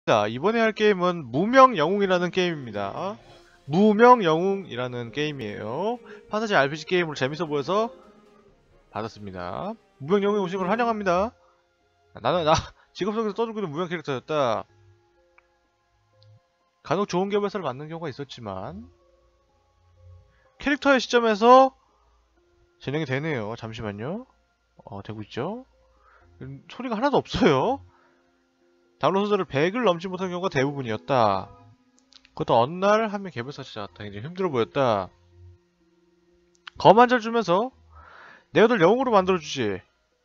자, 이번에 할 게임은 무명영웅이라는 게임입니다. 무명영웅이라는 게임이에요. 판타지 RPG 게임으로 재밌어 보여서 받았습니다. 무명영웅에 오신 걸 환영합니다. 나 직업 속에서 떠들고 있는 무명 캐릭터였다. 간혹 좋은 개발사를 만든 경우가 있었지만 캐릭터의 시점에서 진행이 되네요. 잠시만요. 되고 있죠? 소리가 하나도 없어요. 다운로드 수를 100을 넘지 못한 경우가 대부분이었다. 그것도 어느 날 한 명 개발사 찾아왔다. 굉장히 힘들어 보였다. 검 한 절 주면서 내가 널 영웅으로 만들어주지.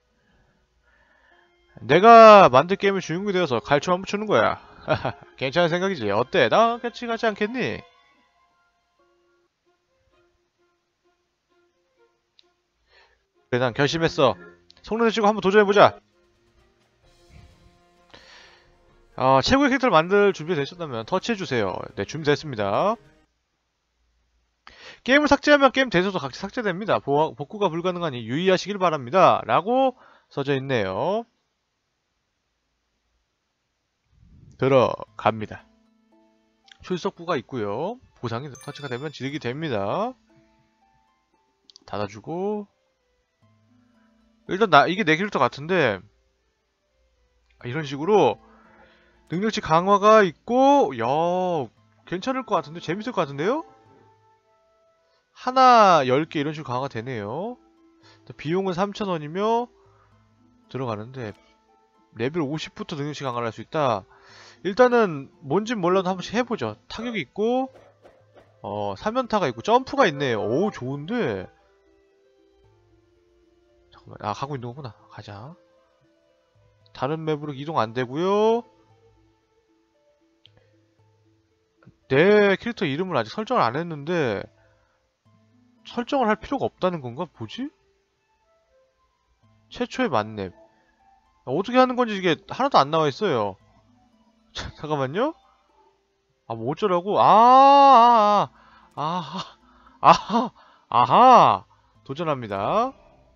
내가 만든 게임의 주인공이 되어서 갈초 한번 주는 거야. 괜찮은 생각이지. 어때? 나 같이 가지 않겠니? 그래, 난 결심했어. 성능을 치고 한번 도전해보자. 최고의 캐릭터를 만들 준비 되셨다면 터치해주세요. 네, 준비됐습니다. 게임을 삭제하면 게임 대소도 각자 삭제됩니다. 복구가 불가능하니 유의하시길 바랍니다. 라고 써져 있네요. 들어갑니다. 출석부가 있고요. 보상이 터치가 되면 지르게 됩니다. 닫아주고 일단 이게 내 캐릭터 같은데 이런 식으로 능력치 강화가 있고 괜찮을 것 같은데? 재밌을 것 같은데요? 하나 10개 이런 식으로 강화가 되네요. 비용은 3,000원이며 들어가는데 레벨 50부터 능력치 강화를 할 수 있다. 일단은 뭔진 몰라도 한 번씩 해보죠. 타격이 있고 3연타가 있고 점프가 있네요. 오, 좋은데? 잠깐만, 가고 있는 거구나. 가자. 다른 맵으로 이동 안 되고요. 내 캐릭터 이름을 아직 설정을 안 했는데 설정을 할 필요가 없다는 건가? 뭐지? 최초의 만렙. 어떻게 하는 건지 이게 하나도 안 나와 있어요. 잠깐만요. 뭐 어쩌라고? 아하. 도전합니다.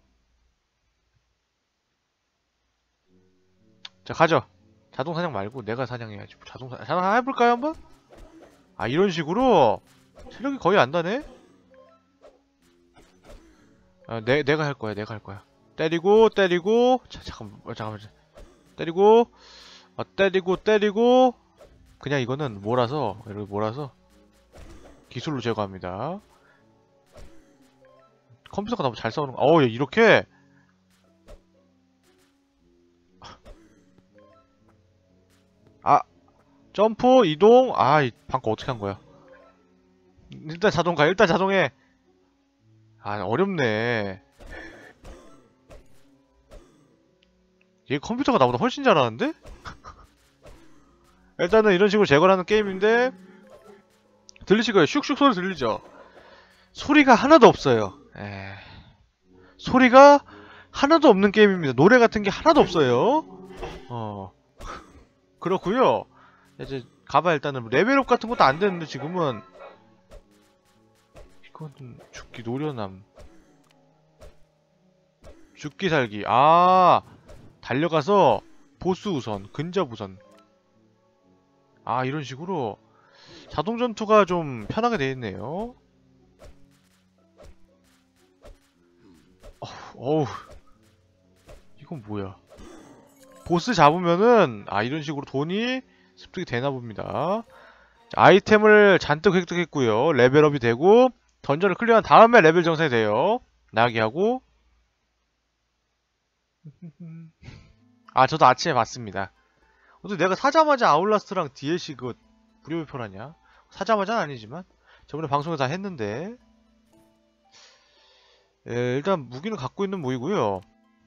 자, 가죠. 자동 사냥 말고 내가 사냥해야지. 자동 해볼까요, 한번? 이런 식으로 체력이 거의 안 다네? 내가 할 거야. 때리고. 잠깐만. 때리고. 그냥 이거는 이렇게 몰아서 기술로 제거합니다. 컴퓨터가 너무 잘 싸우는 거. 이렇게? 점프, 이동. 방금 어떻게 한 거야? 일단 자동해. 어렵네. 얘 컴퓨터가 나보다 훨씬 잘하는데? 일단은 이런 식으로 제거를 하는 게임인데 들리실 거예요. 슉슉 소리 들리죠? 소리가 하나도 없어요. 소리가 하나도 없는 게임입니다. 노래 같은 게 하나도 없어요. 그렇구요. 이제 가봐. 일단은 레벨업 같은 것도 안 되는데 지금은 이건 죽기 노련함. 죽기 살기. 달려가서 보스 우선, 근접 우선. 이런 식으로 자동 전투가 좀 편하게 되어 있네요. 어우, 이건 뭐야? 보스 잡으면은 이런 식으로 돈이 습득이 되나 봅니다. 아이템을 잔뜩 획득했고요. 레벨업이 되고 던전을 클리어한 다음에 레벨 정상이 돼요. 나가게 하고. 저도 아침에 봤습니다. 어떻게 내가 사자마자 아울라스트랑 DLC 무료 배포라냐? 사자마자는 아니지만 저번에 방송에 다 했는데. 일단 무기는 갖고 있는 무기고요.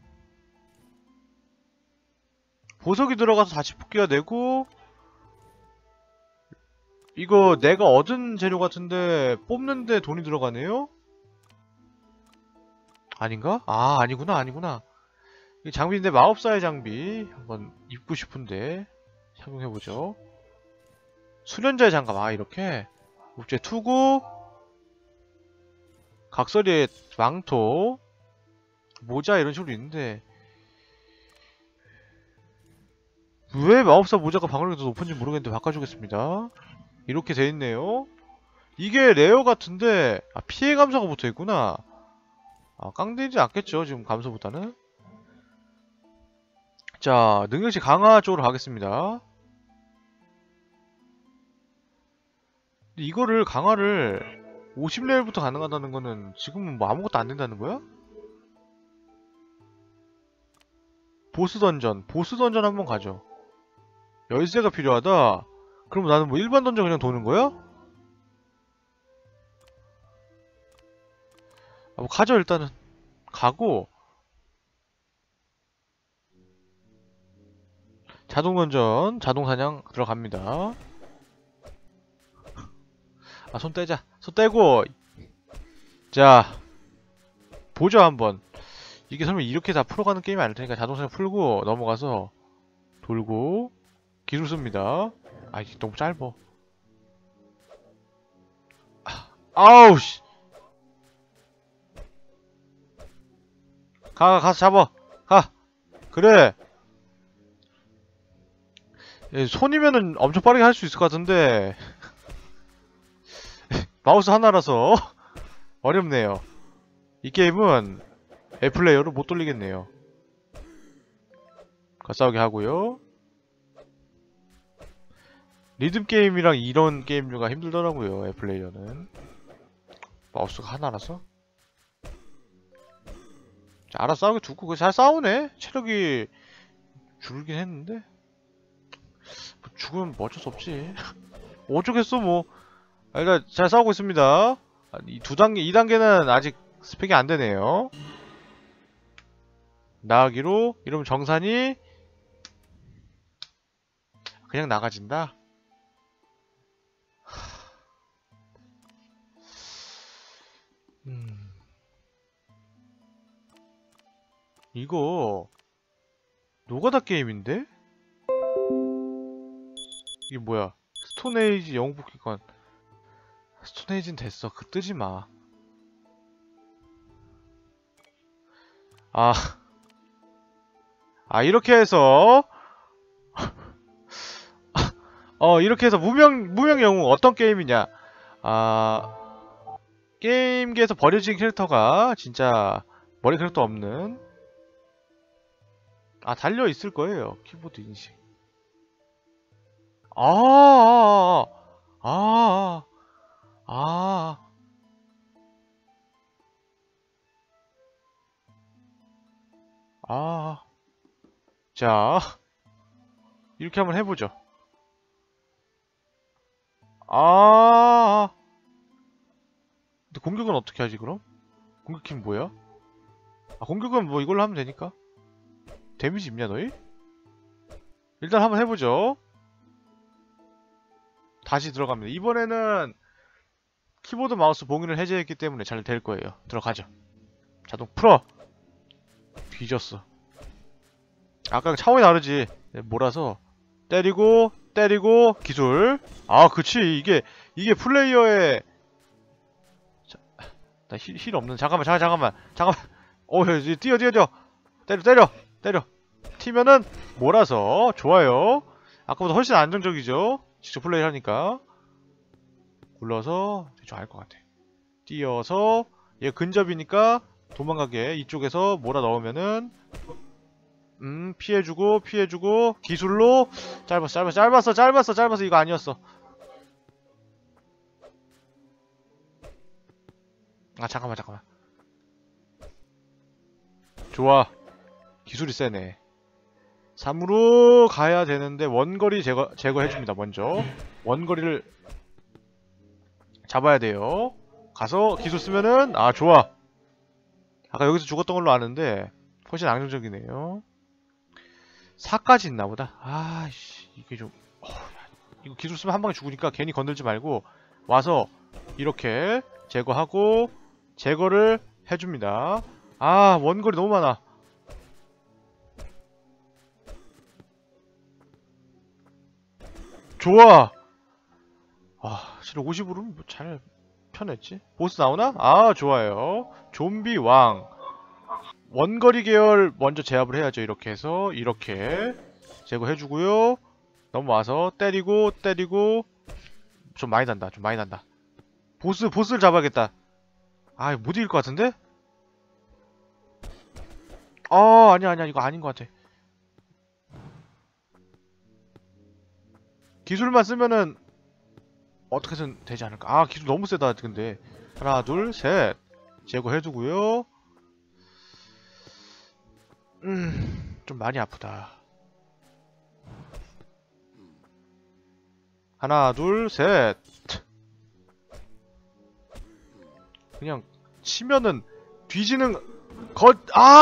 보석이 들어가서 다시 뽑기가 되고 이거 내가 얻은 재료 같은데 뽑는데 돈이 들어가네요? 아닌가? 아니구나. 이 장비인데 마법사의 장비 한번 입고 싶은데 착용해보죠. 수련자의 장갑. 이렇게 목재 투구, 각설이의 망토, 모자 이런 식으로 있는데 왜 마법사 모자가 방어력이 더 높은지 모르겠는데 바꿔주겠습니다. 이렇게 돼있네요. 이게 레어 같은데 피해 감소가 붙어있구나. 깡되지 않겠죠 지금 감소보다는. 자, 능력치 강화 쪽으로 가겠습니다. 이거를 강화를 50레벨부터 가능하다는 거는 지금은 뭐 아무것도 안 된다는 거야? 보스 던전 한번 가죠. 열쇠가 필요하다? 그럼 나는 뭐 일반 던전 그냥 도는 거야? 뭐 가죠. 일단은 가고 자동 던전, 자동 사냥 들어갑니다. 손 떼자. 손 떼고 자 보죠 한번. 이게 설마 이렇게 다 풀어가는 게임이 아닐 테니까 자동 사냥 풀고 넘어가서 돌고 기술 씁니다. 이게 너무 짧어. 아우 씨. 가서 잡아. 가. 그래. 손이면은 엄청 빠르게 할 수 있을 것 같은데 마우스 하나라서 어렵네요. 이 게임은 A플레이어로 못 돌리겠네요. 싸우게 하고요. 리듬 게임이랑 이런 게임류가 힘들더라고요. A플레이어는 마우스가 하나라서. 자, 알아서 싸우게 두고 잘 싸우네. 체력이 줄긴 했는데 죽으면 뭐 어쩔 수 없지. 어쩌겠어 뭐. 일단 잘 싸우고 있습니다. 이 2단계는 아직 스펙이 안 되네요. 나가기로 이러면 정산이 그냥 나가진다. 이거 노가다 게임인데? 이게 뭐야? 스톤에이지 영웅 뽑기권. 스톤에이지는 됐어. 뜨지마. 이렇게 해서 이렇게 해서 무명 영웅 어떤 게임이냐. 게임계에서 버려진 캐릭터가 진짜 머리 캐릭터 없는 달려있을 거예요. 키보드 인식. 자, 이렇게 한번 해보죠. 근데 공격은 어떻게 하지 그럼? 공격팀 뭐야? 공격은 뭐 이걸로 하면 되니까. 데미지 있냐 너희? 일단 한번 해보죠. 다시 들어갑니다. 이번에는 키보드 마우스 봉인을 해제했기 때문에 잘 될 거예요. 들어가죠. 자동 풀어. 뒤졌어. 아까랑 차원이 다르지. 몰아서 때리고 기술. 그치. 이게 플레이어의 나 힐 없는. 잠깐만. 뛰어. 때려. 튀면은 몰아서. 좋아요. 아까보다 훨씬 안정적이죠. 직접 플레이를 하니까. 굴러서 대충 알 것 같아. 뛰어서 얘 근접이니까 도망가게 이쪽에서 몰아 넣으면은 피해주고 기술로 짧았어. 이거 아니었어. 잠깐만. 좋아. 기술이 세네. 3으로 가야 되는데 원거리 제거해줍니다. 먼저 원거리를 잡아야 돼요. 가서 기술 쓰면은 좋아. 아까 여기서 죽었던 걸로 아는데 훨씬 안정적이네요. 4까지 있나보다. 이게 좀 이거 기술 쓰면 한방에 죽으니까 괜히 건들지 말고 와서 이렇게 제거하고 제거를 해줍니다. 원거리 너무 많아. 좋아. 실력 50으로는 뭐 잘 편했지. 보스 나오나? 좋아요. 좀비 왕. 원거리 계열 먼저 제압을 해야죠. 이렇게 해서 이렇게 제거해주고요. 넘어와서 때리고 좀 많이 단다. 보스를 잡아야겠다. 아, 못 이길 것 같은데? 아니야. 이거 아닌 것 같아. 기술만 쓰면은 어떻게든 되지 않을까? 아, 기술 너무 세다. 근데 하나, 둘, 셋 제거해두고요. 좀 많이 아프다. 하나, 둘, 셋. 그냥 치면은 뒤지는 것.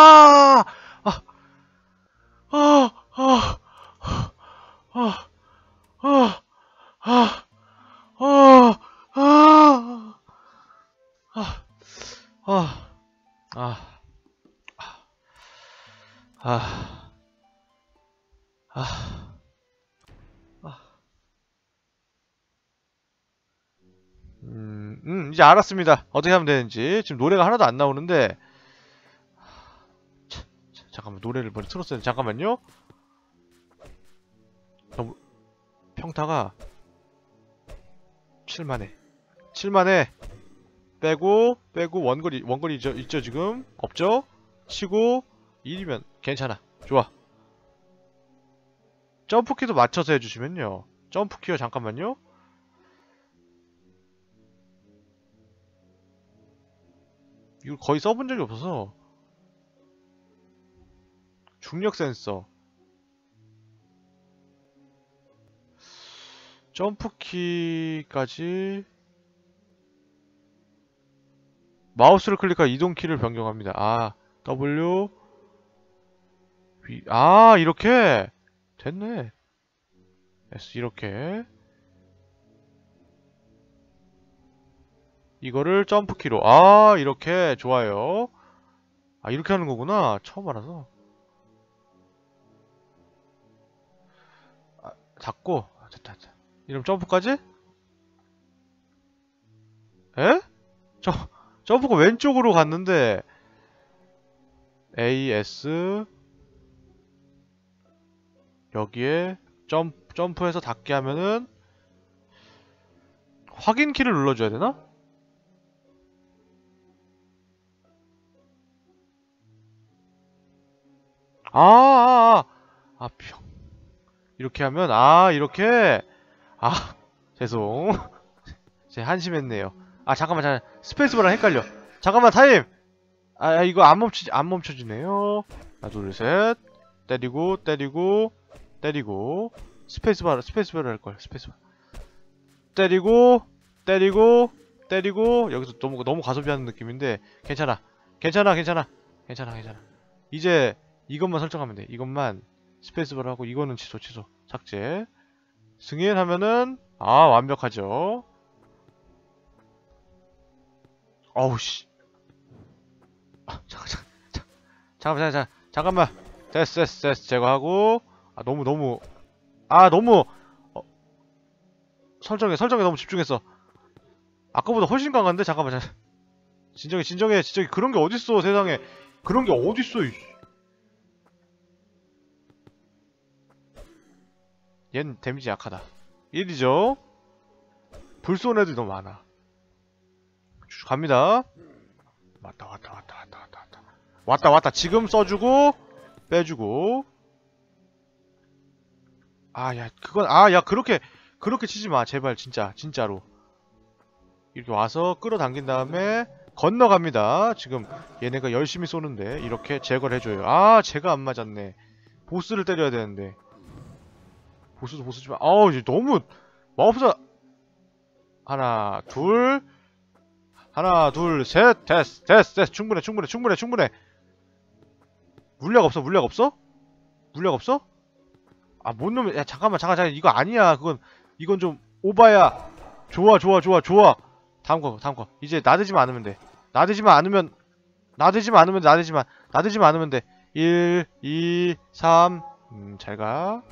이제 알았습니다. 어떻게 하면 되는지. 지금 노래가 하나도 안 나오는데. 잠깐만, 노래를 먼저 틀었어야 돼. 잠깐만요. 너무 평타가 7만에 빼고 원거리 있죠 지금? 없죠? 치고 1이면 괜찮아. 좋아. 점프키도 맞춰서 해주시면요. 점프키요. 잠깐만요. 이걸 거의 써본 적이 없어서. 중력 센서. 점프키까지. 마우스를 클릭하여 이동키를 변경합니다. W V. 이렇게 됐네. S 이렇게. 이거를 점프키로. 이렇게. 좋아요. 이렇게 하는 거구나. 처음 알아서. 잡고. 됐다. 이러면 점프까지? 에? 점프가 왼쪽으로 갔는데. A, S. 여기에 점프해서 닿게 하면은 확인키를 눌러줘야 되나? 이렇게 하면 이렇게. 죄송. 제 한심했네요. 잠깐만. 스페이스바랑 헷갈려. 잠깐만, 타임. 이거 안 멈춰지네요. 하나, 둘, 셋. 때리고 스페이스바를 할걸. 스페이스바. 때리고 여기서 너무 과소비하는 느낌인데 괜찮아. 이제 이것만 설정하면 돼. 이것만 스페이스바를 하고 이거는 취소. 삭제. 승인하면은 완벽하죠. 어우씨. 잠깐만. 됐어. 제거하고. 너무 설정에 너무 집중했어. 아까보다 훨씬 강한데? 잠깐만. 진정해. 그런 게 어딨어, 세상에. 그런 게 어딨어. 얜 데미지 약하다. 1이죠. 불 쏘는 애들이 너무 많아. 갑니다. 왔다. 지금 써주고 빼주고. 그렇게 치지 마. 제발 진짜로. 이렇게 와서 끌어당긴 다음에 건너갑니다. 지금 얘네가 열심히 쏘는데 이렇게 제거를 해줘요. 제가 안 맞았네. 보스를 때려야 되는데. 보스지만 이제 너무 마법사. 하나 둘 셋. 됐어. 충분해. 물약 없어? 못 넣으면. 잠깐만. 이거 아니야. 이건 좀 오바야. 좋아. 다음 거. 이제 나대지만 않으면 돼. 나대지만 않으면 돼. 1, 2, 3. 잘 가.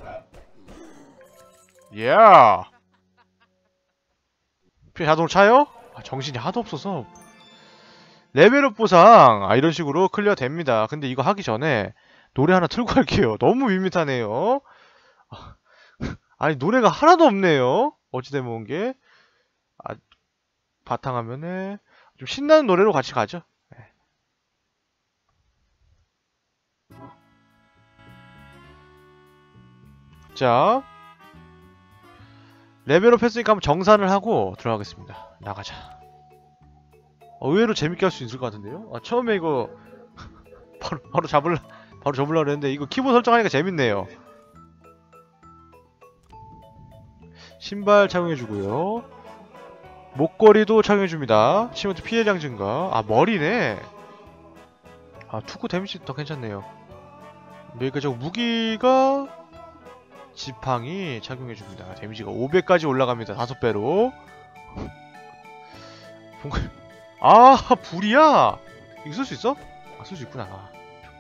피 자동으로 차요? 정신이 하도 없어서. 레벨업 보상. 이런 식으로 클리어 됩니다. 근데 이거 하기 전에 노래 하나 틀고 할게요. 너무 밋밋하네요. 아니 노래가 하나도 없네요. 어찌되면 온 게. 아, 바탕화면에 좀 신나는 노래로 같이 가죠. 네. 자, 레벨업 했으니까 한번 정산을 하고 들어가겠습니다. 나가자. 의외로 재밌게 할 수 있을 것 같은데요? 처음에 이거 바로 접으려고 했는데 이거 키보드 설정하니까 재밌네요. 신발 착용해주고요. 목걸이도 착용해줍니다. 치명타 피해량 증가. 아, 머리네. 아, 투구 데미지 더 괜찮네요. 여기가 저 무기가 지팡이 착용해줍니다. 데미지가 500까지 올라갑니다. 5배로. 아, 불이야! 이거 쓸 수 있어? 아, 쓸 수 있구나.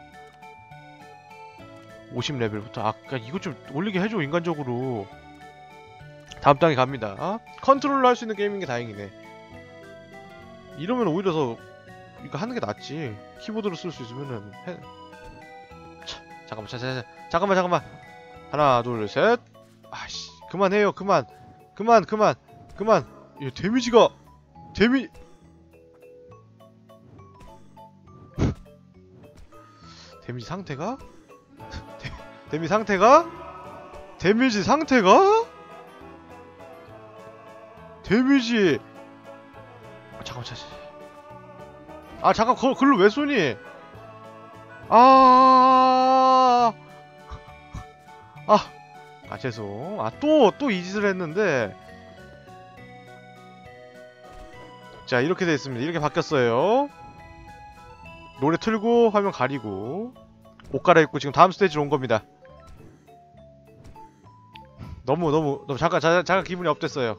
50레벨부터. 아까 이거 좀 올리게 해줘, 인간적으로. 다음 단계 갑니다. 컨트롤로 할 수 있는 게임인 게 다행이네. 이러면 오히려 더 이거 하는 게 낫지. 키보드로 쓸 수 있으면은 잠깐만. 하나, 둘, 셋. 아씨, 그만해요. 그만. 이 데미지가 데미지 상태가? 데미지 상태가? 데미지. 잠깐 글로 왜 쏘니? 죄송. 또 이 짓을 했는데. 자, 이렇게 돼 있습니다. 이렇게 바뀌었어요. 노래 틀고 화면 가리고 옷 갈아입고 지금 다음 스테이지로 온 겁니다. 너무 잠깐 기분이 업됐어요.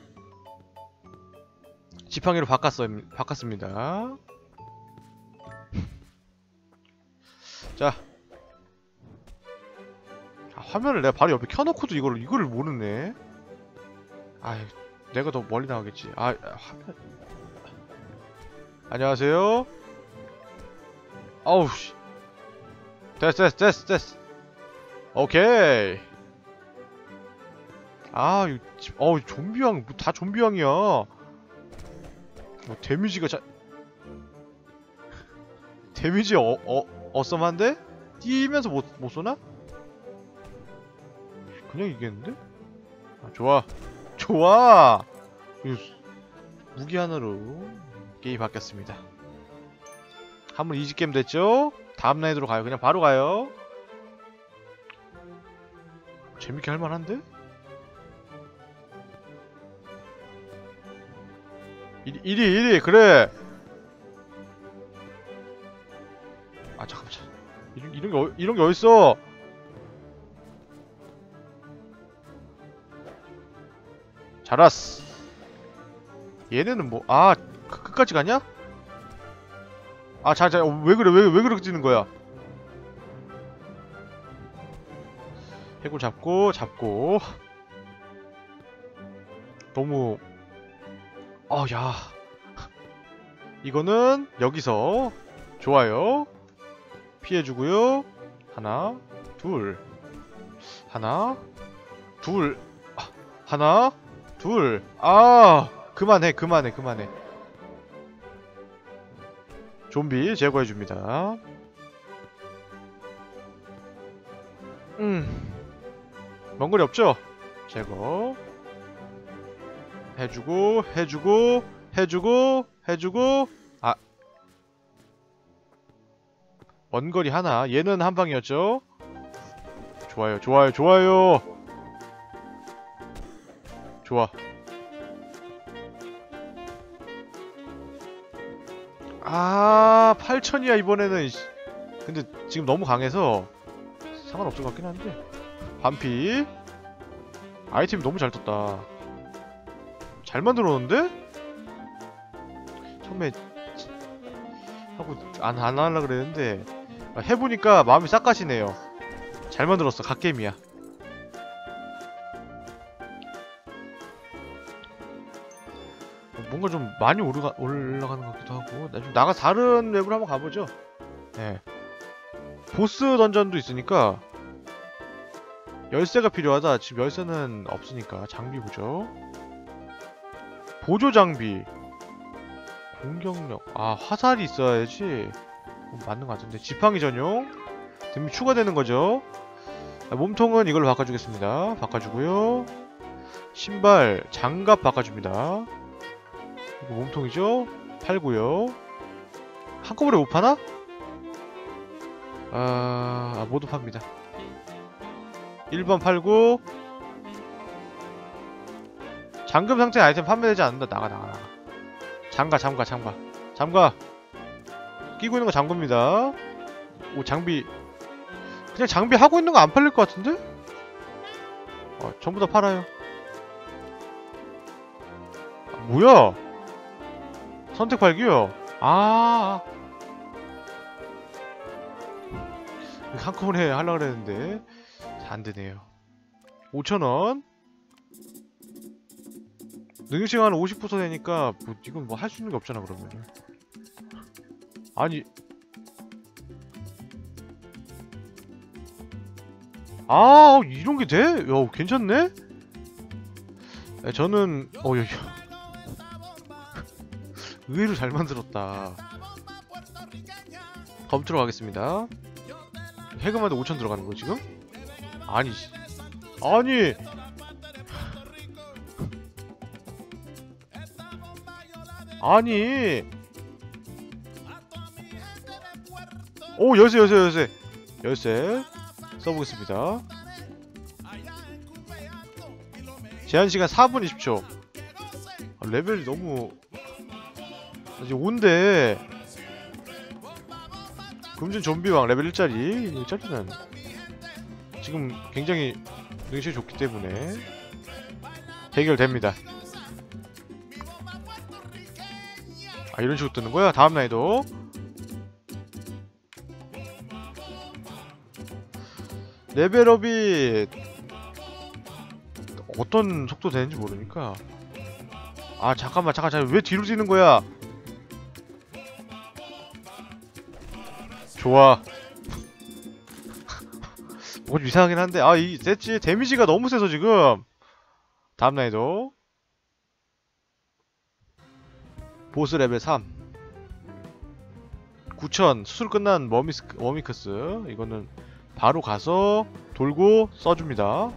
지팡이로 바꿨습니다. 자, 화면을 내가 바로 옆에 켜놓고도 이거를 모르네. 아이, 내가 더 멀리 나가겠지. 화면. 안녕하세요. 아우 씨. 됐어. 오케이. 좀비왕, 다 좀비왕이야. 데미지가 데미지 어썸한데? 뛰면서 못 쏘나? 그냥 이겼는데? 좋아. 무기 하나로 게임이 바뀌었습니다. 한번 이지게임 됐죠? 다음 라인으로 가요. 그냥 바로 가요. 재밌게 할만한데? 이리 그래. 잠깐만. 이런 게 어딨어? 잘았어. 얘네는 뭐, 끝까지 가냐? 왜 그렇게 뛰는 거야? 해골 잡고. 너무, 야. 이거는 여기서 좋아요. 피해주고요. 하나, 둘. 그만해. 좀비 제거해줍니다. 먼거리 없죠? 제거 해주고 원거리 하나. 얘는 한 방이었죠? 좋아요. 좋아. 8000이야 이번에는. 근데 지금 너무 강해서 상관없을 것 같긴 한데. 반피. 아이템이 너무 잘 떴다. 잘 만들었는데? 처음에 하고 안 하려고 그랬는데 해보니까 마음이 싹 가시네요. 잘 만들었어. 갓게임이야. 뭔가 좀 많이 올라가는 것 같기도 하고. 좀 나가서 다른 맵으로 한번 가보죠. 네. 보스 던전도 있으니까 열쇠가 필요하다. 지금 열쇠는 없으니까 장비 보죠. 보조 장비. 공격력. 아, 화살이 있어야지. 맞는 것 같은데. 지팡이 전용. 등비 추가되는 거죠. 몸통은 이걸로 바꿔주겠습니다. 바꿔주고요. 신발, 장갑 바꿔줍니다. 이거 몸통이죠? 팔고요. 한꺼번에 못 파나? 모두 팝니다. 1번 팔고. 잠금 상태 아이템 판매되지 않는다. 나가. 잠가. 끼고 있는 거 잠굽니다. 오, 장비. 그냥 장비 하고 있는 거 안 팔릴 것 같은데? 전부 다 팔아요. 뭐야? 선택 팔기요? 한꺼번에 하려고 그랬는데 안되네요. 5,000원. 능력치가 한 50% 되니까 이건 뭐 할 수 있는 게 없잖아 그러면은. 아니, 이런 게 돼? 야, 괜찮네? 저는 의외로 잘 만들었다. 검투로 가겠습니다. 해금한테 5,000 들어가는 거 지금? 아니. 오, 열쇠 써보겠습니다. 제한시간 4분 20초. 레벨이 너무 이제 5인데. 금준 좀비왕 레벨 1짜리. 1짜리는 지금 굉장히 능력이 좋기 때문에 해결됩니다. 이런 식으로 뜨는 거야? 다음 난이도. 레벨업이 어떤 속도 되는지 모르니까. 잠깐만. 왜 뒤로 뛰는 거야? 좋아. 뭔가 이상하긴 한데. 이 셋지 데미지가 너무 세서 지금. 다음 난이도. 보스 레벨 3. 9,000 수술 끝난 워미크스. 이거는 바로 가서 돌고 써줍니다.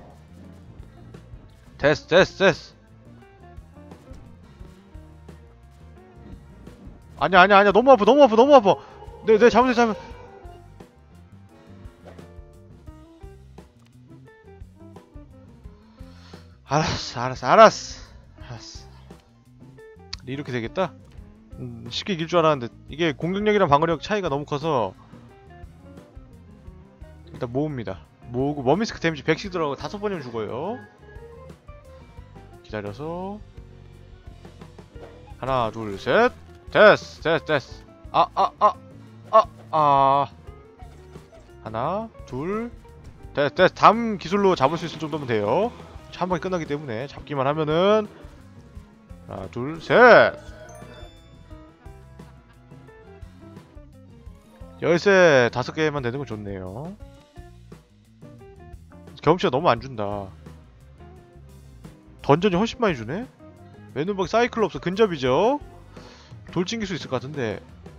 됐어. 아니야. 너무 아파. 내 잘못. 알았어. 이렇게 되겠다? 쉽게 이길 줄 알았는데 이게 공격력이랑 방어력 차이가 너무 커서 일단 모읍니다. 모으고 머미스크 데미지 100씩 들어가고 5번이면 죽어요. 기다려서 하나 둘셋. 됐어. 하나 둘. 됐어. 다음 기술로 잡을 수 있을 정도면 돼요. 한 방에 끝나기 때문에 잡기만 하면은. 하나 둘 셋. 열쇠 5개만 되는 건 좋네요. 경험치가 너무 안 준다. 던전이 훨씬 많이 주네? 왼눈박이 사이클롭스 근접이죠? 돌 찡길 수 있을 것 같은데.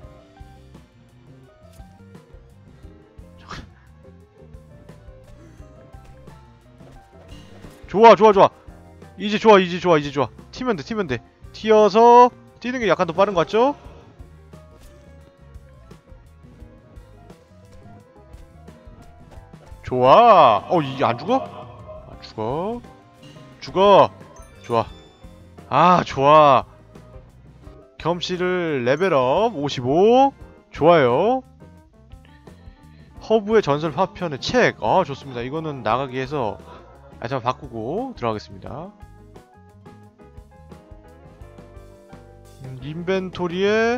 좋아. 이제 좋아. 튀면 돼. 튀어서 뛰는 게 약간 더 빠른 것 같죠? 좋아. 이게 안 죽어? 안 죽어. 좋아. 좋아. 경험치를 레벨업 55. 좋아요. 허브의 전설 파편의 책. 좋습니다. 이거는 나가기 해서 아이템 바꾸고 들어가겠습니다. 인벤토리에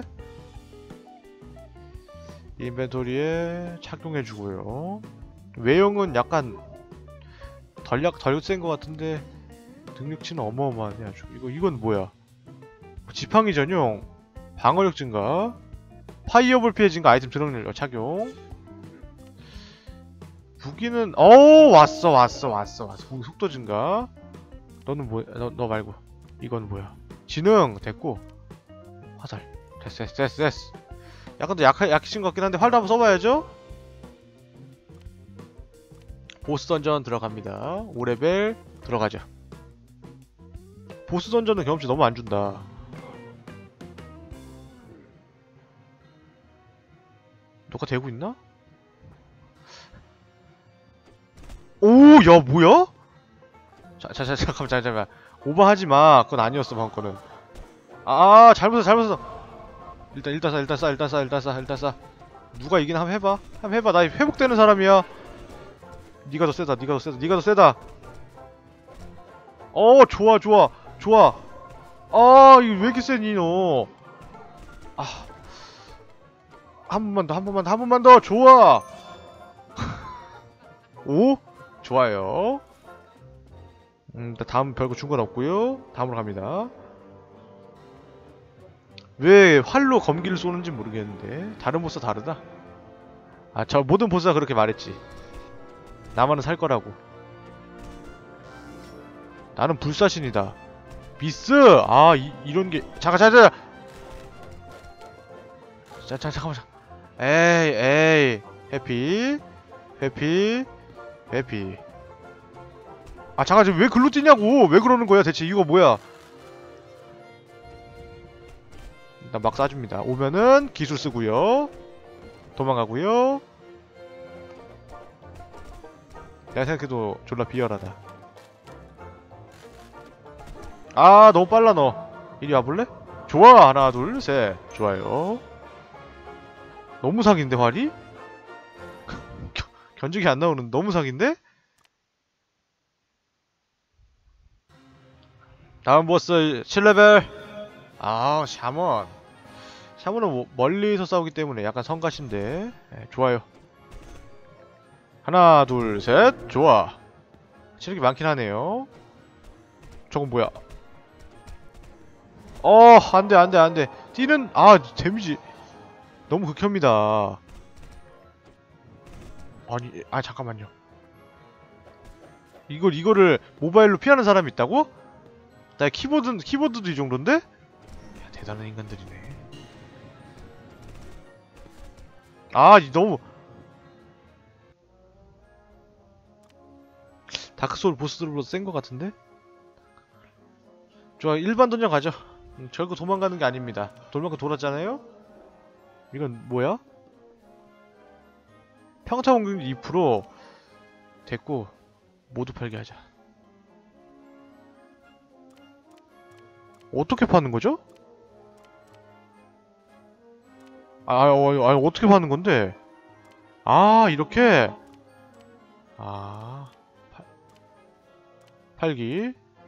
착용해주고요. 외형은 약간 덜 센 것 같은데 능력치는 어마어마하네 아주. 이건 뭐야? 지팡이 전용 방어력 증가, 파이어볼 피해 증가 아이템 드럭 착용. 무기는 왔어. 무기 속도 증가. 너는 뭐야? 너 말고 이건 뭐야? 지능 됐고 화살 됐어. 약간 더 약해진 것 같긴 한데 활도 한번 써봐야죠. 보스 던전 들어갑니다. 5레벨 들어가자. 보스 던전은 경험치 너무 안 준다. 녹화되고 있나? 오, 야, 뭐야? 잠깐만. 오버하지 마. 그건 아니었어, 방금 거는. 잘못 써. 일단 싸. 누가 이긴 한번 해봐. 나 회복되는 사람이야. 니가 더 세다. 좋아. 이거 왜 이렇게 세니, 너? 한 번만 더. 좋아. 오? 좋아요. 다음 별거 준 건 없고요. 다음으로 갑니다. 왜 활로 검기를 쏘는지 모르겠는데 다른 보스 다르다. 저 모든 보스가 그렇게 말했지. 나만은 살 거라고. 나는 불사신이다. 미스! 이런 게 잠깐만. 에이. 해피. 잠깐 지금 왜 글로 뛰냐고. 왜 그러는 거야 대체. 이거 뭐야. 일단 막 쏴줍니다. 오면은 기술 쓰고요. 도망가고요. 내가 생각해도 졸라 비열하다. 너무 빨라 너. 이리 와볼래? 좋아. 하나 둘 셋. 좋아요. 너무 사기인데 활이? 견적이 안 나오는 너무 사기인데? 다음 보스 7레벨. 샤먼은 멀리서 싸우기 때문에 약간 성가신데. 좋아요. 하나 둘 셋. 좋아. 체력이 많긴 하네요. 저건 뭐야? 안돼. 뛰는 데미지 너무 극혐이다. 잠깐만요. 이거를 모바일로 피하는 사람이 있다고? 나 키보드도 이 정도인데? 야, 대단한 인간들이네. 너무 다크소울 보스들보다 센 것 같은데? 좋아, 일반 던전 가죠. 결국 도망가는 게 아닙니다. 돌만큼 돌았잖아요? 이건 뭐야? 평타 공격 2% 됐고 모두 팔게 하자. 어떻게 파는 거죠? 어떻게 파는 건데? 이렇게? 팔기.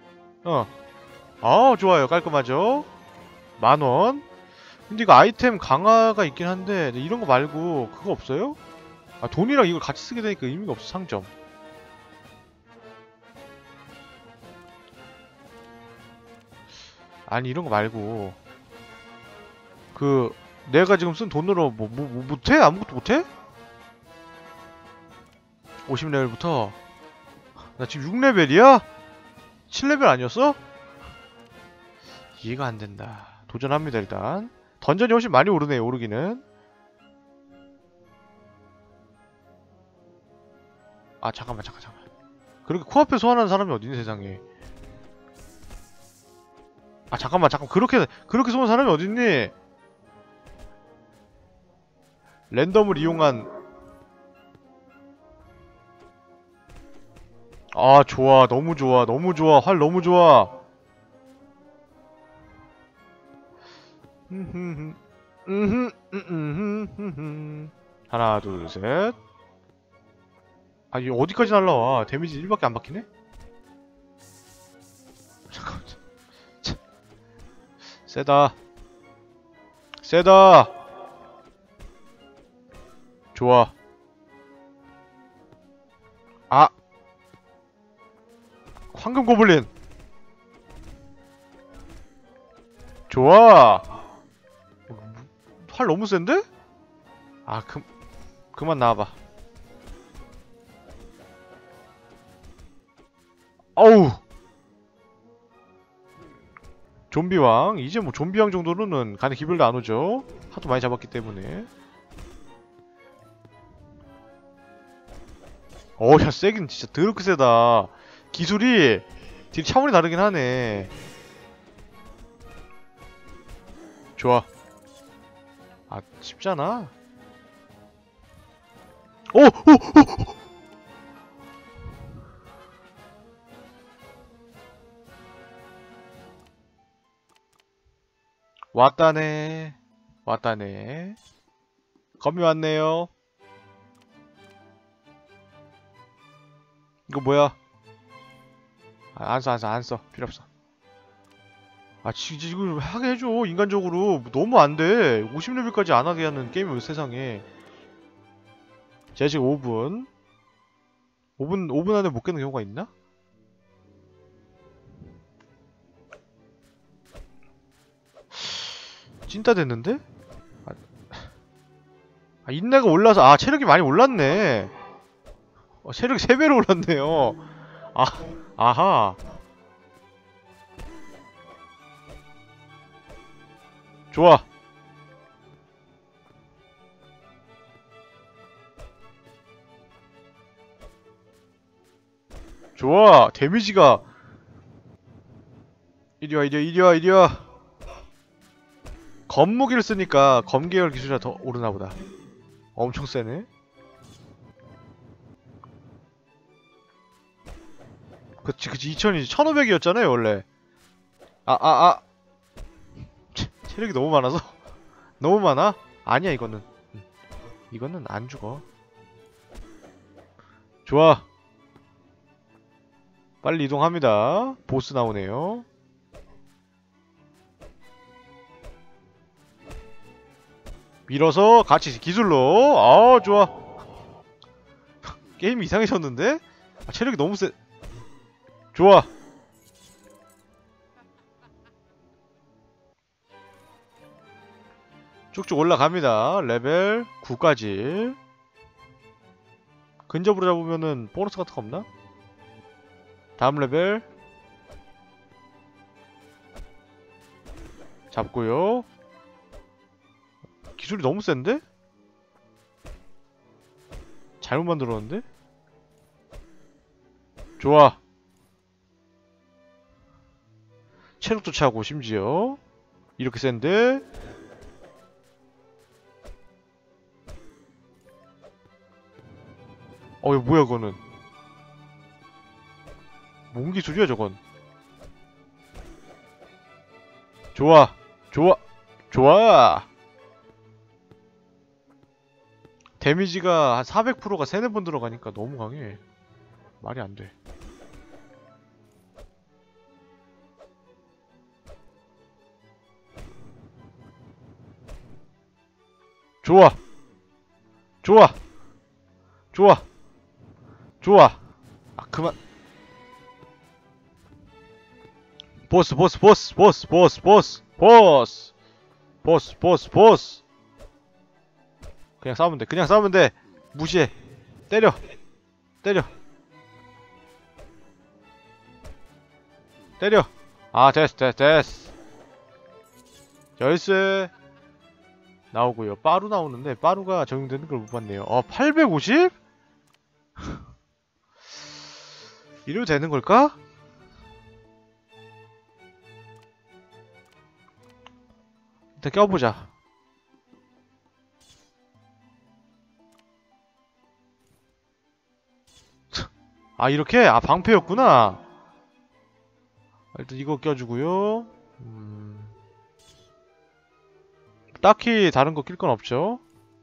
좋아요. 깔끔하죠? 10,000원. 근데 이거 아이템 강화가 있긴 한데 이런 거 말고 그거 없어요? 돈이랑 이걸 같이 쓰게 되니까 의미가 없어. 상점. 이런 거 말고 내가 지금 쓴 돈으로 못해? 아무것도 못해? 50레벨부터 나 지금 6레벨이야? 7레벨 아니었어? 이해가 안 된다. 도전합니다. 일단 던전이 훨씬 많이 오르네요. 오르기는. 잠깐만. 그렇게 코앞에 소환하는 사람이 어딨니 세상에. 잠깐만. 그렇게 소환하는 사람이 어딨니? 랜덤을 이용한. 좋아. 너무 좋아. 활 너무 좋아. 하나 둘 셋. 이게 어디까지 날라와. 데미지 1밖에 안 박히네? 잠깐만. 세다. 좋아. 황금 고블린. 좋아. 활 너무 센데? 그만 나와봐. 좀비왕. 이제 뭐 좀비왕 정도로는 간에 기별도 안 오죠. 하도 많이 잡았기 때문에. 야, 세긴 진짜 더럽게 세다. 기술이 딜이 차원이 다르긴 하네. 좋아. 아, 쉽잖아. 왔다네. 왔다네. 거미 왔네요. 이거 뭐야? 안 써. 필요 없어. 진짜 이걸 하게 해줘. 인간적으로. 너무 안 돼. 50레벨까지 안 하게 하는 게임이 왜 세상에. 제가 지금 5분 안에 못 깨는 경우가 있나? 찐따 됐는데? 인내가 올라서, 체력이 많이 올랐네. 체력이 3배로 올랐네요. 아하. 좋아. 좋아. 데미지가. 이리와. 검무기를 쓰니까 검계열 기술이 더 오르나보다. 엄청 세네. 그치 2000이 1500이었잖아요 원래. 체력이 너무 많아서. 너무 많아? 아니야 이거는. 이거는 안 죽어. 좋아. 빨리 이동합니다. 보스 나오네요. 밀어서 같이 기술로. 좋아. 게임이 이상해졌는데? 체력이 너무 세. 좋아. 쭉쭉 올라갑니다. 레벨 9까지. 근접으로 잡으면은 보너스 같은 거 없나? 다음 레벨 잡고요. 기술이 너무 센데? 잘못 만들었는데? 좋아. 체력도 차고 심지어 이렇게 센데? 이거 뭐야 그거는. 뭔 기술이야 저건. 좋아. 데미지가 한 400%가 3-4번 들어가니까 너무 강해. 말이 안 돼. 좋아. 그만. 보스. 그냥 싸우면 돼. 무시해. 때려. 됐어. 열쇠 나오고요. 빠루 나오는데 빠루가 적용되는 걸 못 봤네요. 850? 이래도 되는 걸까? 일단 껴보자. 이렇게? 방패였구나. 일단 이거 껴주고요. 딱히 다른 거 낄 건 없죠.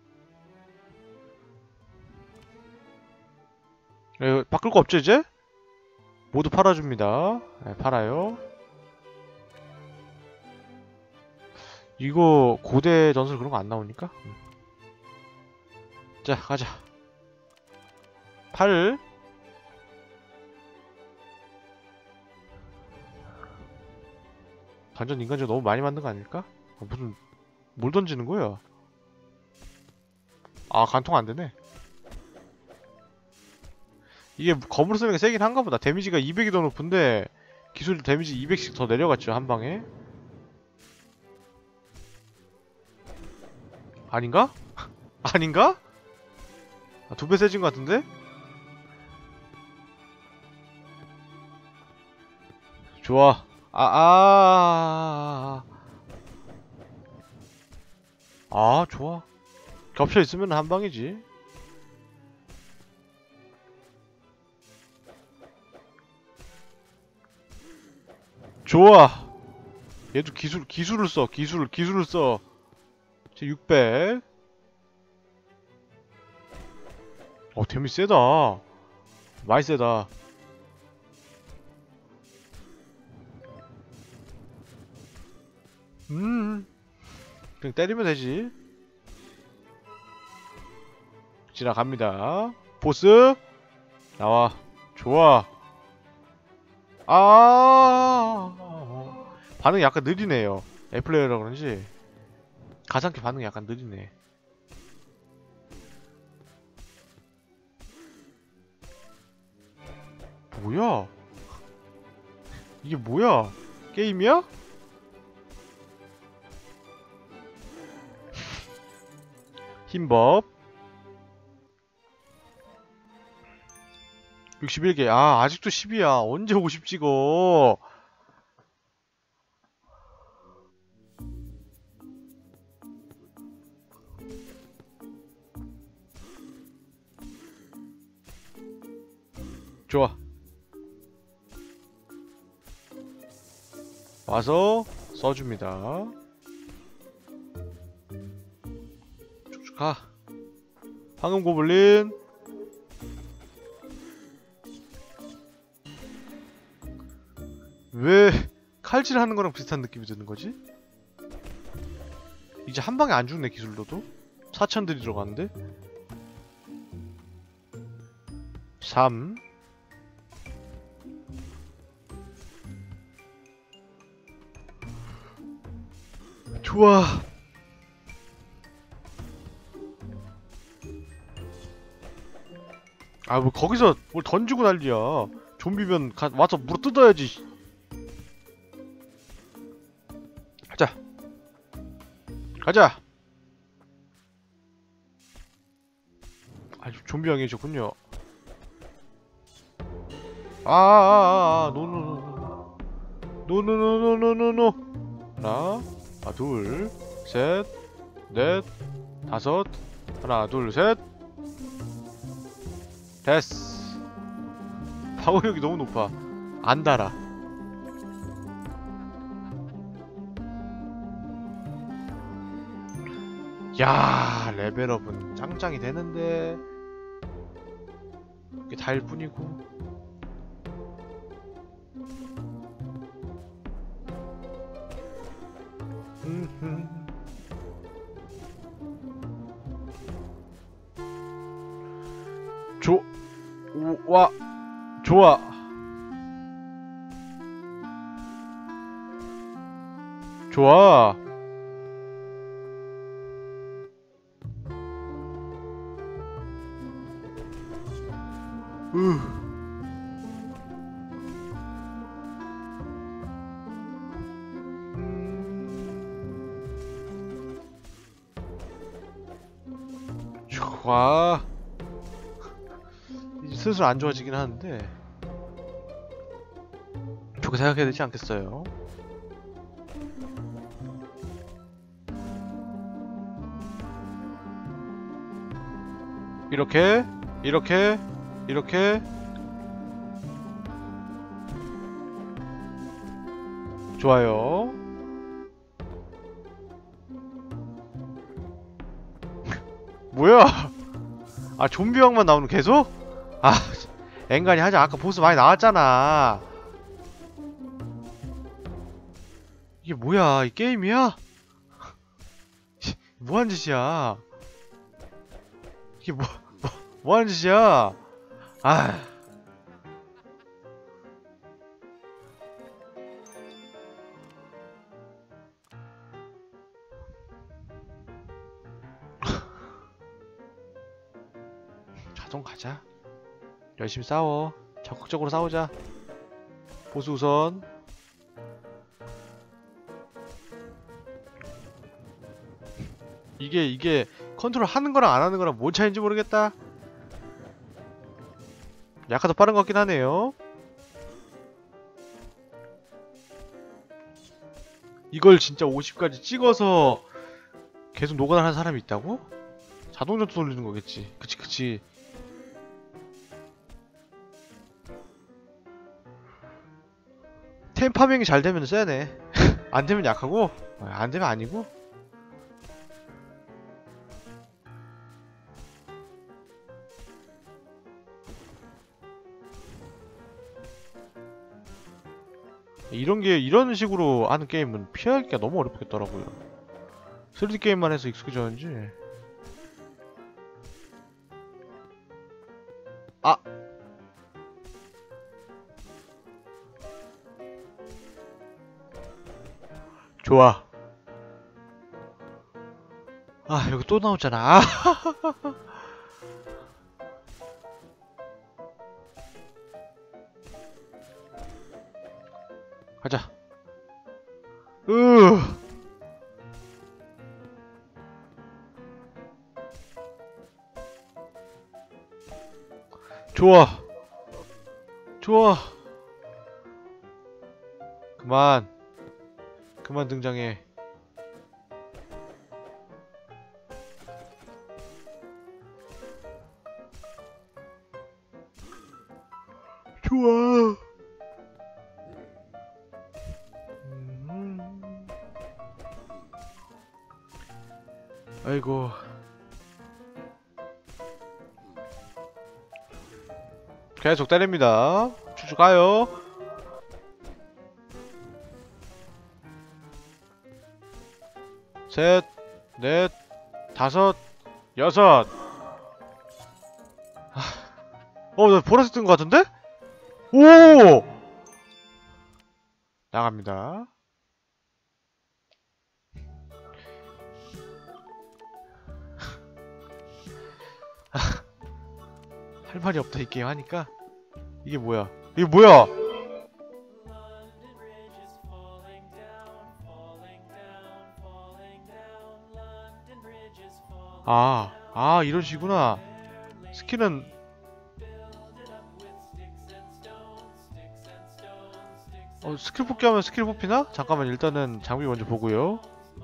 바꿀 거 없죠 이제? 모두 팔아줍니다. 네, 팔아요. 이거 고대 전설 그런 거 안 나오니까. 자 가자. 8. 단전 인간적 너무 많이 만든 거 아닐까? 무슨 뭘 던지는 거야? 간통 안 되네. 이게 검으로 쓰는 게 세긴 한가 보다. 데미지가 200이 더 높은데 기술 데미지 200씩 더 내려갔죠 한 방에. 아닌가? 아닌가? 아, 2배 세진 것 같은데? 좋아. 좋아. 겹쳐 있으면 한 방이지. 좋아. 얘도 기술을 써. 기술을 써. 제 600. 데미지 세다. 많이 세다. 그냥 때리면 되지. 지나갑니다. 보스 나와. 좋아. 반응이 약간 느리네요. 애플레이어라 그런지 가상키 반응이 약간 느리네. 뭐야? 이게 뭐야? 게임이야? 흰법 61개. 아직도 10이야. 언제 50 찍어? 좋아. 와서 써줍니다. 쭉쭉 가. 황금 고블린. 왜 칼질하는 거랑 비슷한 느낌이 드는 거지? 이제 한 방에 안 죽네. 기술로도 4,000들이 들어가는데. 3. 좋아. 뭐 거기서 뭘 던지고 난리야. 좀비면 와서 물어 뜯어야지. 가자. 아주 좀비 형이셨군요. 노노노노노노노. 하나, 둘, 셋, 넷, 다섯. 하나, 둘, 셋. 됐어. 방어력이 너무 높아. 안 달아. 야, 레벨업은 짱짱이 되는데 이게 다일 뿐이고. 좋아. 좋아. 좋아. 이제 슬슬 안 좋아지긴 하는데 좋게 생각해야 되지 않겠어요? 이렇게 좋아요. 뭐야? 좀비 왕만 나오는 계속? 앵간히 하자. 아까 보스 많이 나왔잖아. 이게 뭐야? 이 게임이야? 뭐하는 짓이야? 이게 뭐하는 짓이야? 자동 가자. 열심히 싸워. 적극적으로 싸우자. 보스 우선. 이게 컨트롤 하는 거랑 안 하는 거랑 뭔 차이인지 모르겠다. 약간 더 빠른 것 같긴 하네요. 이걸 진짜 50까지 찍어서 계속 노가다 하는 사람이 있다고? 자동전투 돌리는 거겠지. 그치. 템 파밍이 잘 되면 세네. 안 되면 약하고, 안 되면 아니고. 이런 식으로 하는 게임은 피하기가 너무 어렵겠더라고요. 3D 게임만 해서 익숙해졌는지. 아! 좋아. 아, 여기 또 나오잖아. 아! 가자. 좋아. 그만 등장해. 좋아. 아이고. 계속 때립니다. 쭉쭉 가요. 셋, 넷, 다섯, 여섯. 나 보라색 뜬 것 같은데? 오! 나갑니다. 할 말이 없다 이 게임 하니까. 이게 뭐야? 이런 식이구나. 스킬은 스킬 뽑기 하면 스킬 뽑히나? 잠깐만, 일단은 장비 먼저 보고요.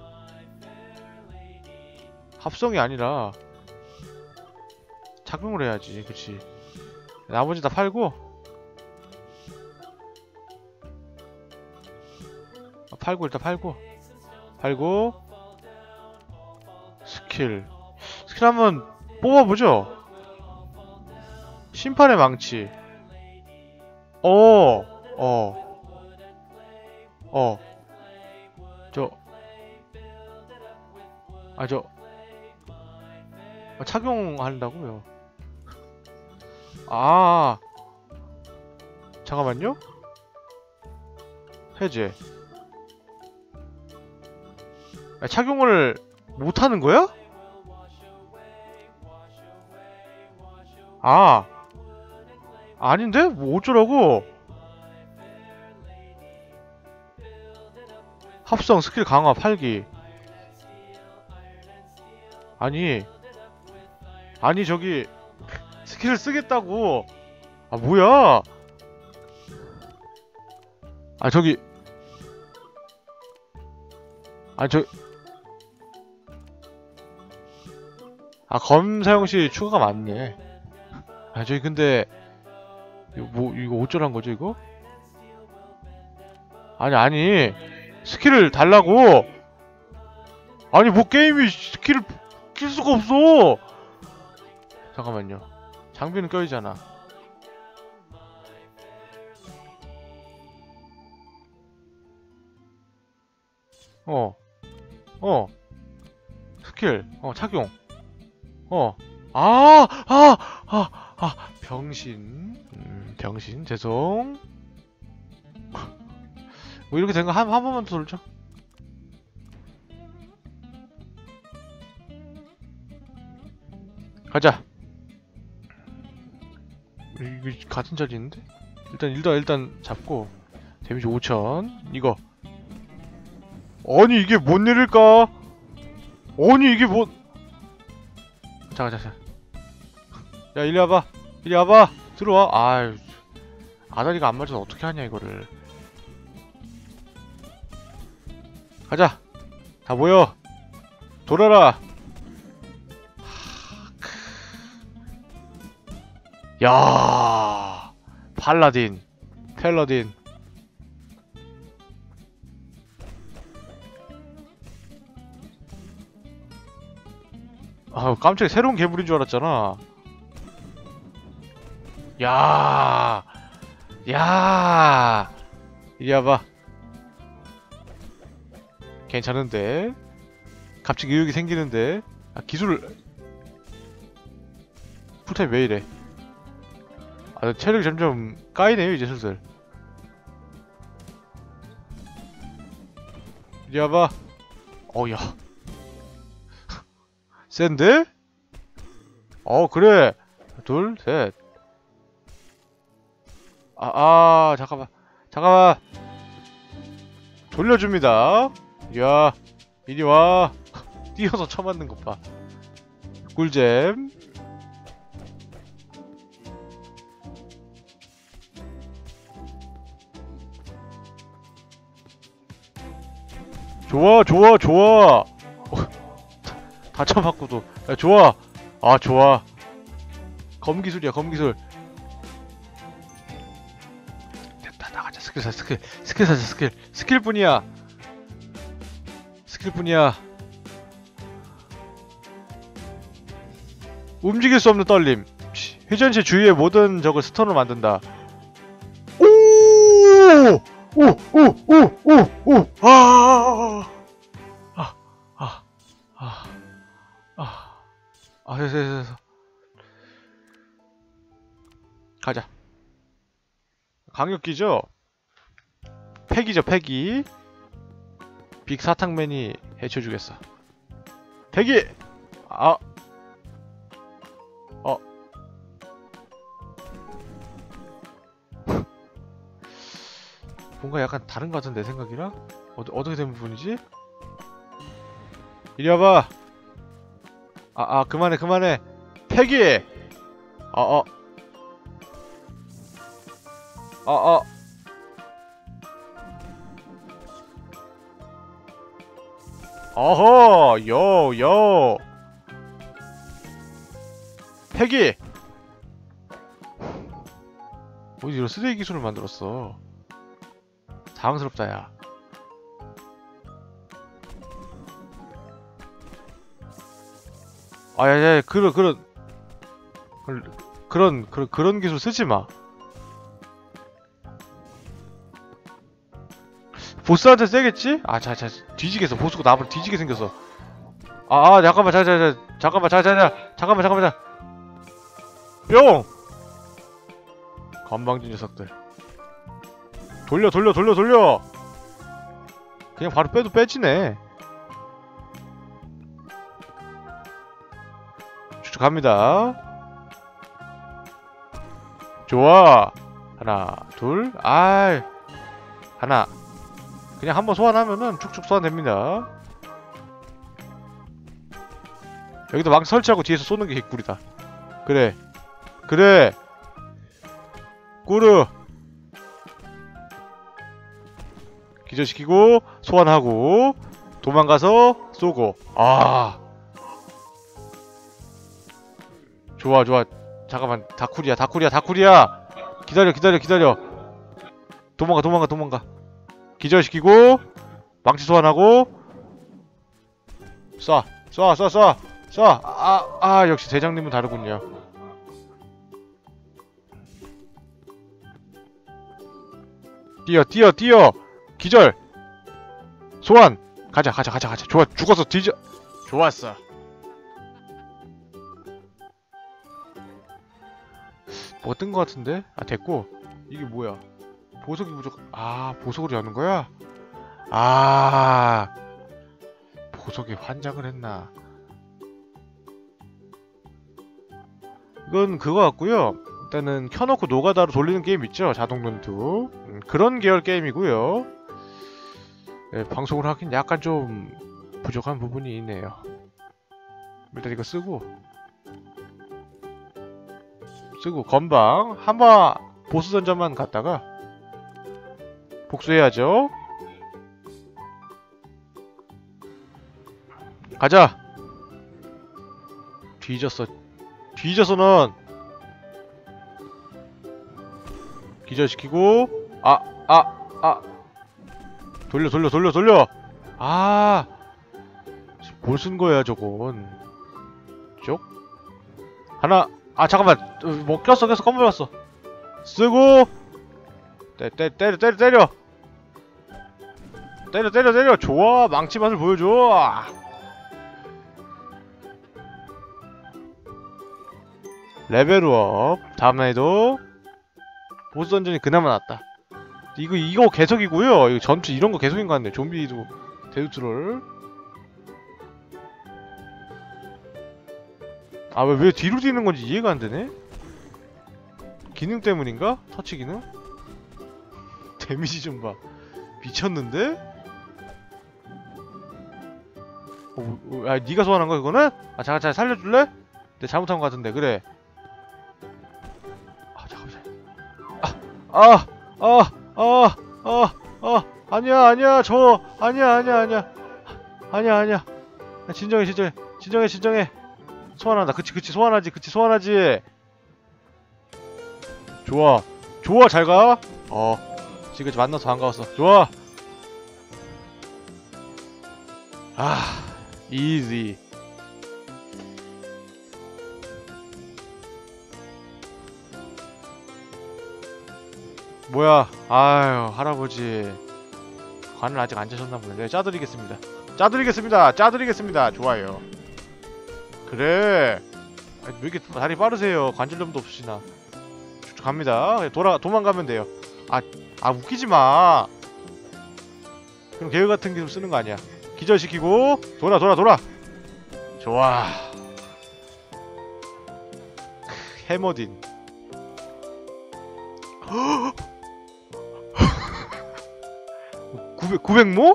합성이 아니라 착용을 해야지. 그치. 나머지 다 팔고. 일단 팔고 스킬 한번 뽑아보죠. 심판의 망치. 착용한다고요? 잠깐만요. 해제. 착용을 못하는 거야? 아닌데? 뭐 어쩌라고? 합성 스킬 강화 8기. 아니 저기 스킬을 쓰겠다고. 뭐야? 저기 검 사용 시 추가가 많네. 저기 근데 이거 어쩌란 거죠 이거? 아니 스킬을 달라고. 뭐 게임이 스킬을 낄 수가 없어. 잠깐만요. 장비는 껴있잖아. 스킬 착용. 병신 죄송. 뭐 이렇게 된 거 한 번만 더 돌죠. 가자. 이거 같은 자리 있는데? 일단 잡고. 데미지 5000. 이거. 아니 이게 뭔 일일까? 아니 이게 뭐. 잠깐. 야 이리 와봐. 이리 와봐. 들어와. 아유, 아다리가 안 맞아서 어떻게 하냐 이거를. 가자. 다 모여. 돌아라. 야, 팔라딘, 펠라딘. 아, 깜짝이야. 새로운 괴물인 줄 알았잖아. 야, 야, 이리 와봐. 괜찮은데? 갑자기 의욕이 생기는데? 아, 기술. 풀타임 왜 이래? 아, 체력이 점점 까이네요, 이제 슬슬. 이리 와봐. 야. 센데? 그래. 둘, 셋. 잠깐만. 돌려줍니다. 야, 이리 와. 뛰어서 쳐맞는 것 봐. 꿀잼. 좋아. 다 쳐맞고도. 야, 좋아. 좋아. 검기술이야, 검기술. 됐다, 나가자. 스킬 사자, 스킬뿐이야. 움직일 수 없는 떨림. 회전시 주위의 모든 적을 스턴으로 만든다. 됐어. 가자. 강력기죠? 패기죠, 패기. 빅 사탕맨이 해쳐주겠어. 패기! 뭔가 약간 다른 것 같은데, 생각이랑? 어떻게 된 부분이지? 이리 와봐! 그만해. 패기! 어허! 요! 패기! 어디 이런 쓰레기 기술을 만들었어. 당황스럽다, 야. 야, 그런 기술 쓰지 마. 보스한테 세겠지? 뒤지겠어. 보스가 나를 뒤지게 생겼어. 잠깐만, 잠깐만. 뿅! 건방진 녀석들. 돌려. 그냥 바로 빼도 빼지네. 쭉쭉 갑니다. 좋아. 하나, 둘, 하나. 그냥 한번 소환하면은 쭉쭉 소환됩니다. 여기도 망치 설치하고 뒤에서 쏘는 게 개꿀이다. 그래. 꾸르. 기절시키고 소환하고 도망가서 쏘고. 좋아. 잠깐만. 다쿠리야. 기다려. 도망가. 기절시키고 망치 소환하고 쏴. 역시 대장님은 다르군요. 뛰어. 기절. 소환. 가자. 좋아. 죽어서 뒤져. 좋았어. 뭐 뜬 거 같은데? 됐고. 이게 뭐야? 보석이 부족. 보석으로 여는 거야? 보석에 환장을 했나? 이건 그거 같고요. 일단은 켜놓고 노가다로 돌리는 게임 있죠? 자동 룬투. 그런 계열 게임이고요. 방송을 하긴 약간 좀 부족한 부분이 있네요. 일단 이거 쓰고 건방 한번 보스 던전만 갔다가 복수해야죠. 가자. 뒤졌어는 기절시키고 돌려. 뭘 쓴 거야 저건. 쪽 하나. 잠깐만. 뭐 꼈어 건물 왔어. 쓰고 때려. 좋아. 망치 맛을 보여줘. 레벨업. 다음 날에도 보스 던전이 그나마 낫다. 이거 계속이고요. 이거 전투 이런 거 계속인 것 같네. 좀비도 데드트롤. 왜 뒤로 뛰는 건지 이해가 안 되네. 기능 때문인가? 터치 기능? 데미지 좀 봐. 미쳤는데? 네가 소환한 거야 그거는? 잠깐 살려줄래? 내가 잘못한 거 같은데. 그래. 아니야. 아니야. 진정해. 소환한다. 그치, 소환하지. 좋아, 잘 가. 지금 만나서 반가웠어. 좋아. 이지. 뭐야? 아유, 할아버지. 관을 아직 안 짜셨나 보네. 내가 짜드리겠습니다. 좋아요. 그래. 왜 이렇게 다리 빠르세요? 관절염도 없으시나. 쭉쭉 갑니다. 도망가면 돼요. 웃기지 마. 그럼 개그 같은 기술 쓰는 거 아니야. 기절시키고 돌아. 좋아. 해머딘. 900모?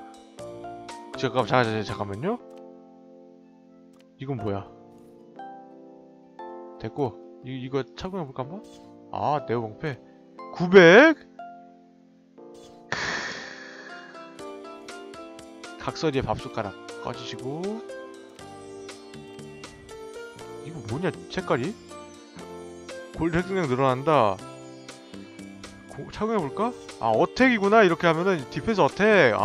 잠깐만요. 이건 뭐야? 됐고 이거 착용해볼까 한번? 네오방패 900? 각설이의 밥숟가락 꺼지시고. 이거 뭐냐 색깔이? 골드 획득량 늘어난다. 착용해볼까? 어택이구나. 이렇게 하면은 디펜스 어택.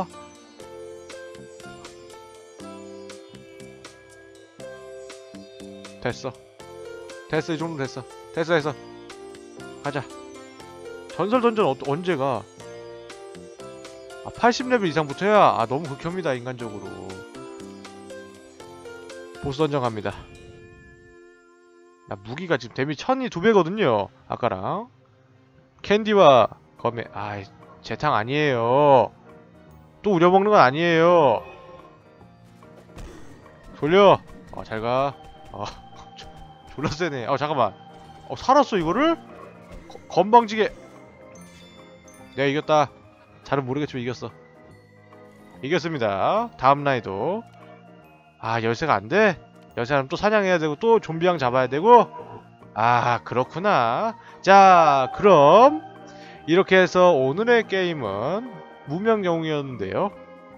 됐어. 이 정도 됐어. 됐어. 가자. 전설 던전 언제 가? 80레벨 이상부터야? 너무 극혐이다 인간적으로. 보스 던전 갑니다. 나 무기가 지금 데미지 1000이 2배거든요 아까랑. 캔디와 검에. 재탕 아니에요. 또 우려먹는 건 아니에요. 돌려. 잘가. 졸라 세네. 잠깐만. 살았어 이거를? 건방지게. 내가 이겼다. 잘은 모르겠지만 이겼어. 이겼습니다. 다음 라이도. 열쇠가 안 돼? 열쇠는 또 사냥해야 되고 또 좀비양 잡아야 되고. 그렇구나. 자, 그럼 이렇게 해서 오늘의 게임은 무명영웅이었는데요.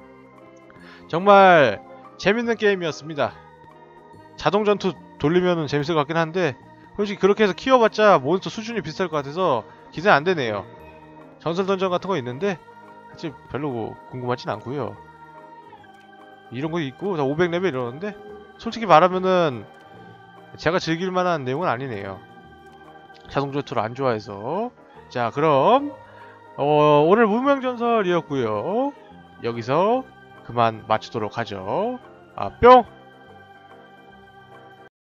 정말 재밌는 게임이었습니다. 자동전투 돌리면은 재밌을 것 같긴 한데 솔직히 그렇게 해서 키워봤자 몬스터 수준이 비슷할 것 같아서 기대는 안되네요. 전설 던전 같은 거 있는데 사실 별로 궁금하진 않고요. 이런 거 있고 다 500레벨 이러는데 솔직히 말하면은 제가 즐길만한 내용은 아니네요. 자동전투를 안 좋아해서. 자, 그럼 오늘 무명전설이었고요. 여기서 그만 마치도록 하죠. 뿅!